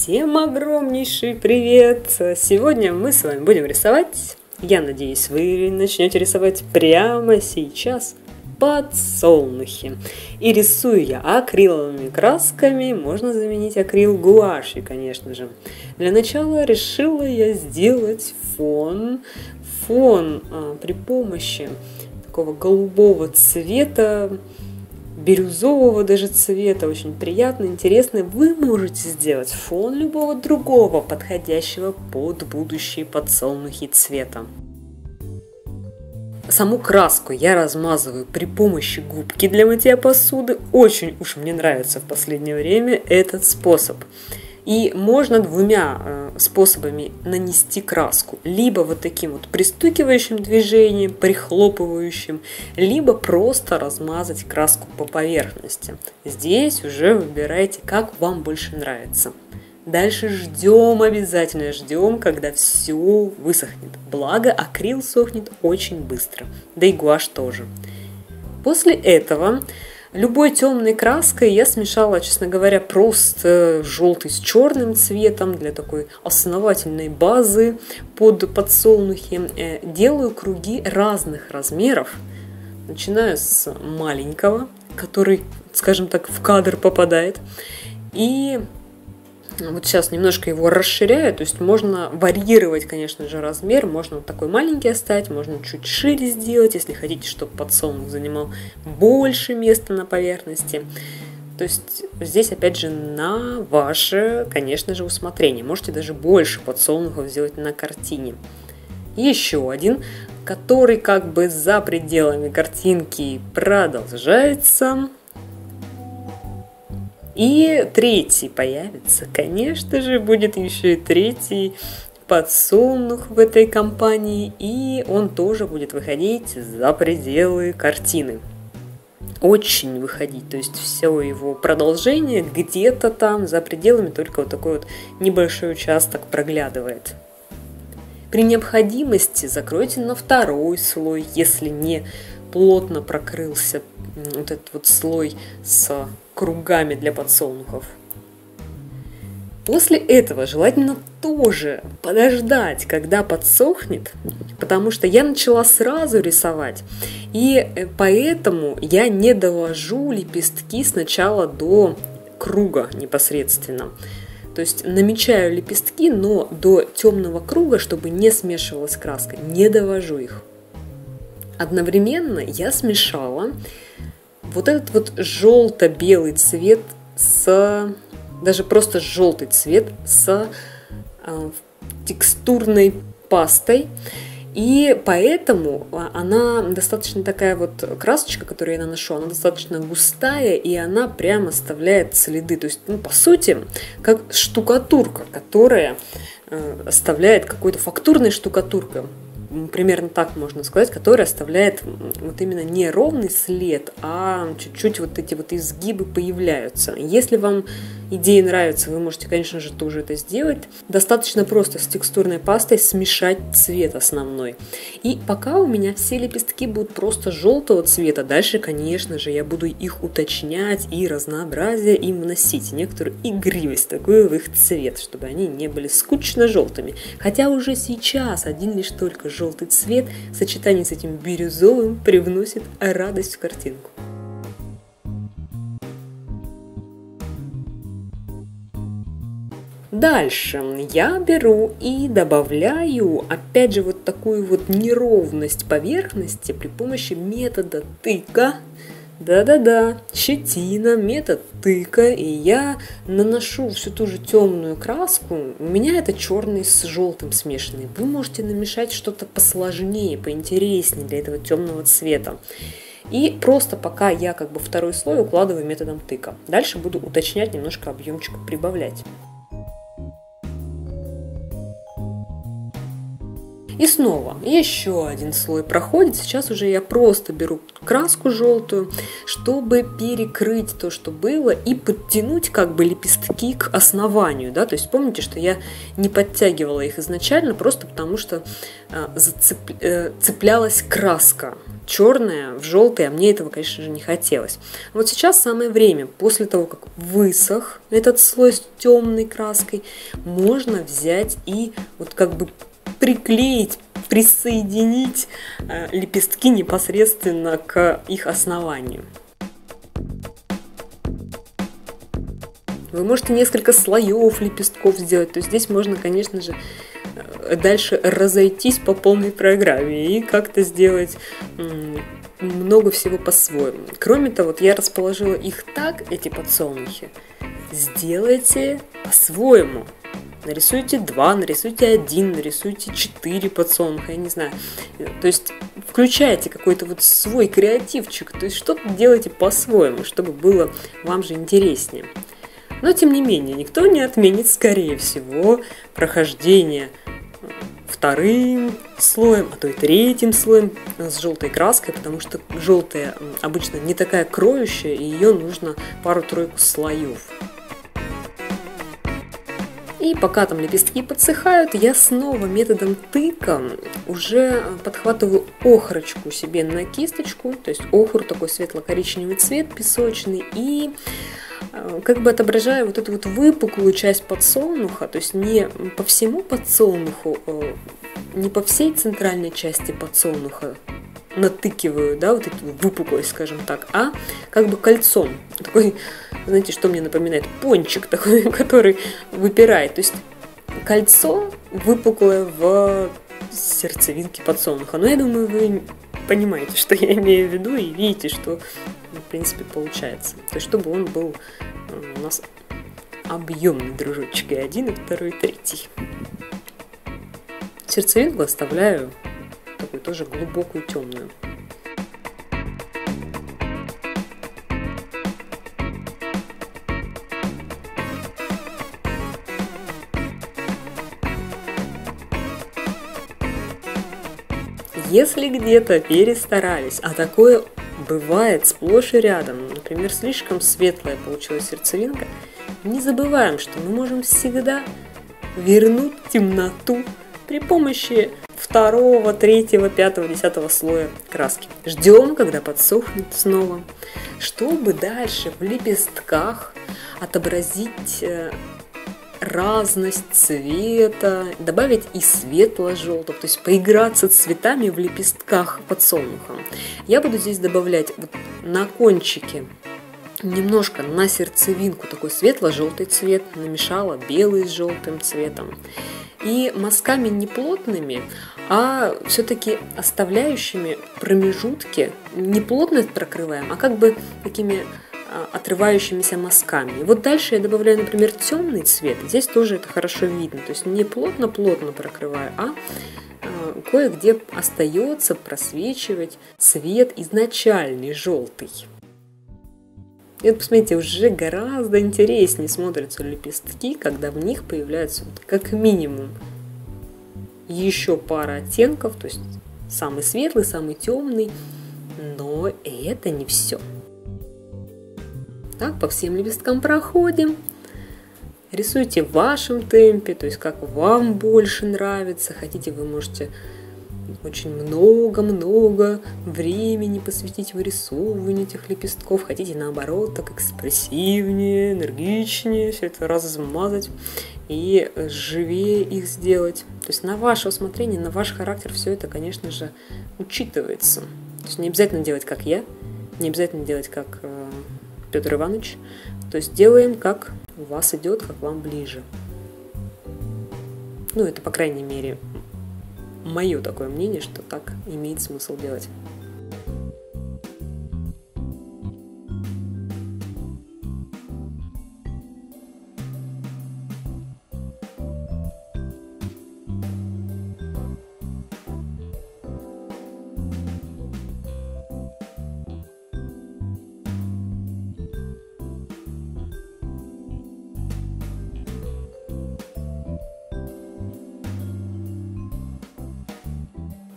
Всем огромнейший привет! Сегодня мы с вами будем рисовать. Я надеюсь, вы начнете рисовать прямо сейчас подсолнухи. И рисую я акриловыми красками, можно заменить акрил гуашью, конечно же. Для начала решила я сделать фон при помощи такого голубого цвета, бирюзового даже цвета, очень приятно, интересно. Вы можете сделать фон любого другого, подходящего под будущие подсолнухи цвета. Саму краску я размазываю при помощи губки для мытья посуды. Очень уж мне нравится в последнее время этот способ. И можно двумя способами нанести краску. Либо вот таким вот пристукивающим движением, прихлопывающим, либо просто размазать краску по поверхности. Здесь уже выбирайте, как вам больше нравится. Дальше ждем, обязательно ждем, когда все высохнет. Благо акрил сохнет очень быстро, да и гуашь тоже. После этого любой темной краской я смешала, честно говоря, просто желтый с черным цветом для такой основательной базы под подсолнухи. Делаю круги разных размеров, начиная с маленького, который, скажем так, в кадр попадает, и вот сейчас немножко его расширяю, то есть можно варьировать, конечно же, размер, можно вот такой маленький оставить, можно чуть шире сделать, если хотите, чтобы подсолнух занимал больше места на поверхности. То есть здесь, опять же, на ваше, конечно же, усмотрение. Можете даже больше подсолнухов сделать на картине. Еще один, который как бы за пределами картинки продолжается. И третий появится, конечно же, будет еще и третий подсолнух в этой компании, и он тоже будет выходить за пределы картины. Очень выходить, то есть все его продолжение где-то там за пределами, только вот такой вот небольшой участок проглядывает. При необходимости закройте на второй слой, если не плотно прокрылся вот этот вот слой с кругами для подсолнухов. После этого желательно тоже подождать, когда подсохнет, потому что я начала сразу рисовать, и поэтому я не довожу лепестки сначала до круга непосредственно. То есть намечаю лепестки, но до темного круга, чтобы не смешивалась краска, не довожу их. Одновременно я смешала вот этот вот желто-белый цвет даже просто желтый цвет с текстурной пастой. И поэтому она достаточно такая вот красочка, которую я наношу, она достаточно густая, и она прямо оставляет следы. То есть, по сути, как штукатурка, которая оставляет какой-то фактурной штукатуркой. Примерно так можно сказать, который оставляет вот именно не ровный след, а чуть-чуть вот эти вот изгибы появляются. Если вам идея нравится, вы можете, конечно же, тоже это сделать. Достаточно просто с текстурной пастой смешать цвет основной. И пока у меня все лепестки будут просто желтого цвета, дальше, конечно же, я буду их уточнять и разнообразие им вносить. Некоторую игривость такую в их цвет, чтобы они не были скучно желтыми. Хотя уже сейчас один лишь только желтый цвет в сочетании с этим бирюзовым привносит радость в картинку. Дальше я беру и добавляю, опять же, вот такую вот неровность поверхности при помощи метода тыка. Да-да-да, щетина, метод тыка, и я наношу всю ту же темную краску. У меня это черный с желтым смешанный. Вы можете намешать что-то посложнее, поинтереснее для этого темного цвета. И просто пока я как бы второй слой укладываю методом тыка. Дальше буду уточнять, немножко объемчик прибавлять. И снова еще один слой проходит. Сейчас уже я просто беру краску желтую, чтобы перекрыть то, что было, и подтянуть как бы лепестки к основанию. Да? То есть помните, что я не подтягивала их изначально, просто потому что цеплялась краска черная в желтый, а мне этого, конечно же, не хотелось. Вот сейчас самое время, после того, как высох этот слой с темной краской, можно взять и вот как бы приклеить, присоединить лепестки непосредственно к их основанию. Вы можете несколько слоев лепестков сделать, то есть здесь можно, конечно же, дальше разойтись по полной программе и как-то сделать много всего по-своему. Кроме того, вот я расположила их так, эти подсолнухи, сделайте по-своему. Нарисуйте 2, нарисуйте 1, нарисуйте 4 подсолнуха, я не знаю. То есть включайте какой-то вот свой креативчик, то есть что-то делайте по-своему, чтобы было вам же интереснее. Но тем не менее, никто не отменит, скорее всего, прохождение вторым слоем, а то и третьим слоем с желтой краской, потому что желтая обычно не такая кроющая, и ее нужно пару-тройку слоев. И пока там лепестки подсыхают, я снова методом тыка уже подхватываю охрочку себе на кисточку, то есть охр такой светло-коричневый цвет, песочный, и как бы отображаю вот эту вот выпуклую часть подсолнуха, то есть не по всему подсолнуху, не по всей центральной части подсолнуха натыкиваю, да, вот эту выпуклость, скажем так, а как бы кольцом. Такой, знаете, что мне напоминает? Пончик такой, который выпирает. То есть кольцо выпуклое в сердцевинке подсолнуха. Но я думаю, вы понимаете, что я имею в виду, и видите, что в принципе получается. То есть чтобы он был у нас объемный, дружочек, и 1, и 2, и 3. Сердцевинку оставляю такую тоже глубокую, темную. Если где-то перестарались, а такое бывает сплошь и рядом, например, слишком светлая получилась сердцевинка, не забываем, что мы можем всегда вернуть темноту при помощи 2, 3, 5, 10 слоя краски. Ждем, когда подсохнет снова, чтобы дальше в лепестках отобразить разность цвета, добавить и светло-желтого, то есть поиграться цветами в лепестках подсолнуха. Я буду здесь добавлять вот на кончике немножко на сердцевинку такой светло-желтый цвет, намешала белый с желтым цветом. И мазками не плотными, а все-таки оставляющими промежутки, не плотно прокрываем, а как бы такими отрывающимися мазками. И вот дальше я добавляю, например, темный цвет. Здесь тоже это хорошо видно. То есть не плотно-плотно прокрываю, а кое-где остается просвечивать цвет изначальный желтый. И вот посмотрите, уже гораздо интереснее смотрятся лепестки, когда в них появляется вот как минимум еще пара оттенков, то есть самый светлый, самый темный, но это не все. Так, по всем лепесткам проходим. Рисуйте в вашем темпе, то есть как вам больше нравится. Хотите, вы можете очень много-много времени посвятить вырисовыванию этих лепестков. Хотите, наоборот, так экспрессивнее, энергичнее, все это размазать и живее их сделать. То есть на ваше усмотрение, на ваш характер все это, конечно же, учитывается. То есть не обязательно делать, как я, не обязательно делать, как Петр Иванович. То есть делаем, как у вас идет, как вам ближе. Ну, это, по крайней мере, мое такое мнение, что так имеет смысл делать.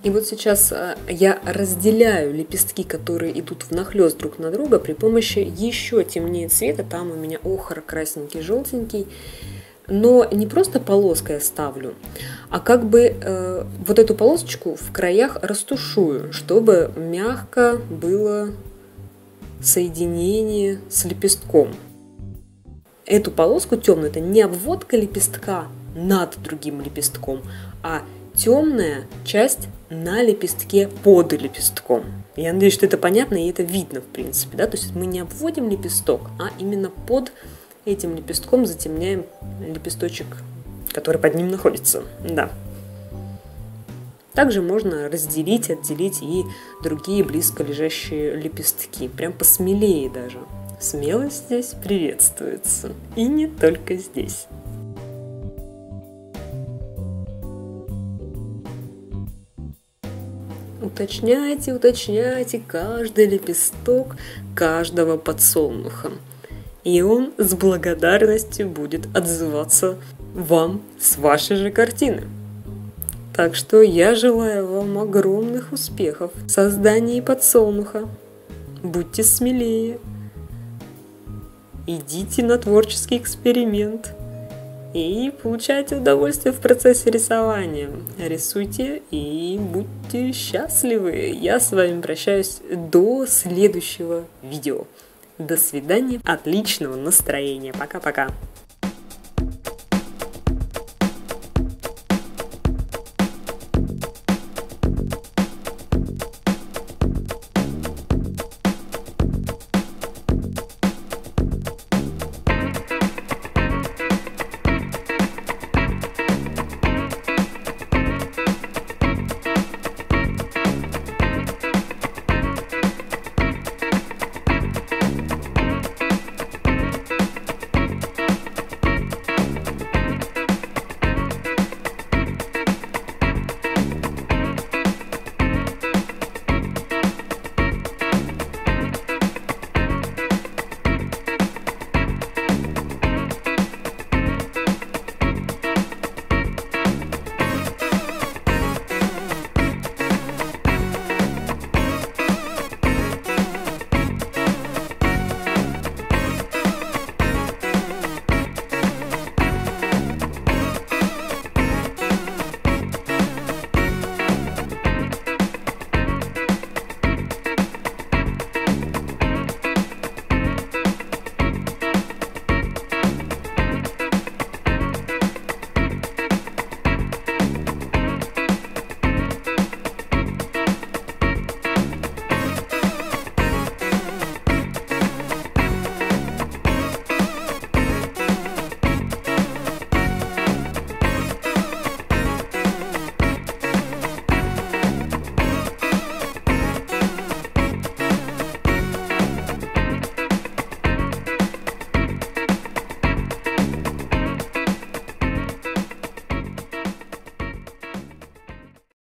И вот сейчас я разделяю лепестки, которые идут внахлёст друг на друга при помощи еще темнее цвета. Там у меня охр красненький, желтенький. Но не просто полоской оставлю, а как бы вот эту полосочку в краях растушую, чтобы мягко было соединение с лепестком. Эту полоску темную, это не обводка лепестка над другим лепестком, а темная часть на лепестке под лепестком. Я надеюсь, что это понятно и это видно, в принципе, да? То есть мы не обводим лепесток, а именно под этим лепестком затемняем лепесточек, который под ним находится. Да. Также можно разделить, отделить и другие близко лежащие лепестки. Прям посмелее даже. Смелость здесь приветствуется. И не только здесь. Уточняйте, уточняйте каждый лепесток каждого подсолнуха. И он с благодарностью будет отзываться вам с вашей же картины. Так что я желаю вам огромных успехов в создании подсолнуха. Будьте смелее. Идите на творческий эксперимент. И получайте удовольствие в процессе рисования. Рисуйте и будьте счастливы. Я с вами прощаюсь до следующего видео. До свидания. Отличного настроения. Пока-пока.